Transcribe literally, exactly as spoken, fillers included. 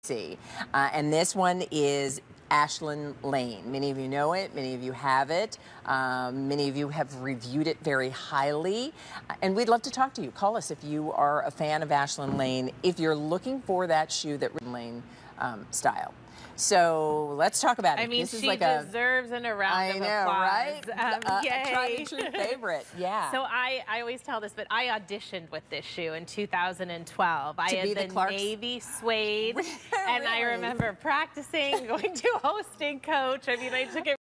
see. Uh, and this one is Ashland Lane. Many of you know it, many of you have it, um, many of you have reviewed it very highly, and we'd love to talk to you. Call us if you are a fan of Ashland Lane, if you're looking for that shoe that Lane um, style. So let's talk about it. I mean, this is she like deserves a, an a round I of know, applause. right? Um, uh, yay. A tried and true favorite, yeah. So I, I always tell this, but I auditioned with this shoe in two thousand twelve. To I had be the, the Clarks? navy suede, Really? and I remember practicing, going to a hosting coach. I mean, I took it